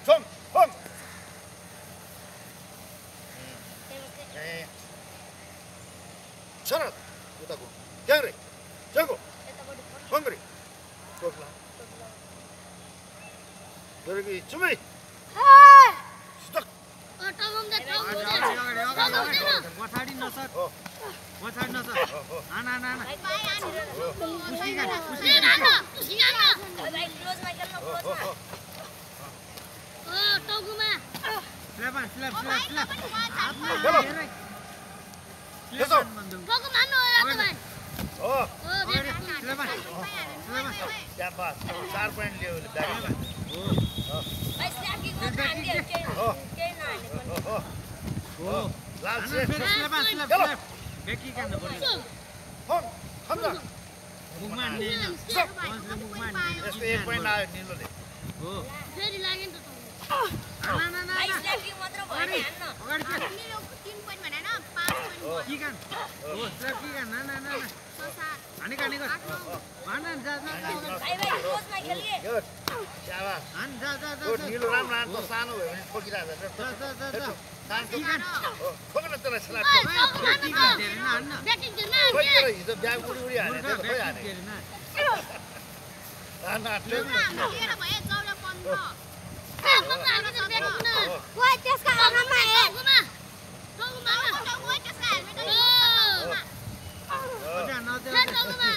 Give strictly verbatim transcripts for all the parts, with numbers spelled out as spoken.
좀, 홈. 예. 저는 못하고, 개그리, 저거, 헝그리, 거기라. 저기 준비. 시작. पछाडि नसक पछाडि नसक आना आना आना खुसी गाना खुसी गाना खुसी गाना भाइ क्लोजमा खेल्नु क्लोजमा ओ टगुमा स्ल्याप स्ल्याप स्ल्याप स्ल्याप हातमा हेरै यसो टगु मान्नु हो भाइ ओ ओ स्ल्याप स्ल्याप क्या बात चार पॉइंट ल्यायो ब्याग हो भाइ स्ल्याप कि को हान्दियो के के नहाने पनि हो हो लाल से स्ल्याप स्ल्याप स्ल्याप बेकी गान्न पर्यो हम खम्दा मुखमा निन मुखमा निन यस्तो एक पॉइंट आयो निलोले हो फेरि लाग्यो नि त आना आना आना भाइ स्ल्याप कि मात्र भयो हान्न अगाडि के मेरो तीन पोइन्ट भनेन पाँच पोइन्ट की गान हो स्ल्याप की गान ना ना ना हाने काने गर भन जा जा भाइ भाइ क्लोजमा खेलिए यो शाबाश हान जा जा जा ओ निलो राम्रो हान्नु सानो भयो भने ठोकिराछ जा जा जा जा सानो हो ठोक्न तेरो स्ल्याप बेकी गान धेरै न हान्न ब्याटिङ गर्न खोइ तेरो हिजो ब्याग उडी उडी हाने त्यो त खोइ हाने धेरै न हान तेरो भयो चौध पन्ध्र कोही त्यसका आँखामा हेर्नुमा टगुमा टगुमा त्यसका हेर्नु नजा नजा टगुमा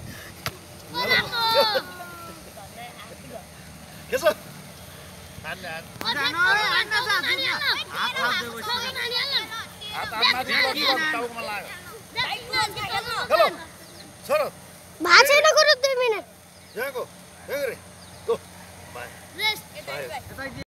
कसो हान्ने हान जान अरे हान्न जा दुनिया हात हात देऊ हात हात माथि गर्नु टाउकोमा लाग्यो भाइ क्लोजमा खेल्नु हेलो छोरो भाषण गरौ दुई मिनेट जाको हेरे गो बाइ रेस्ट बाइ यता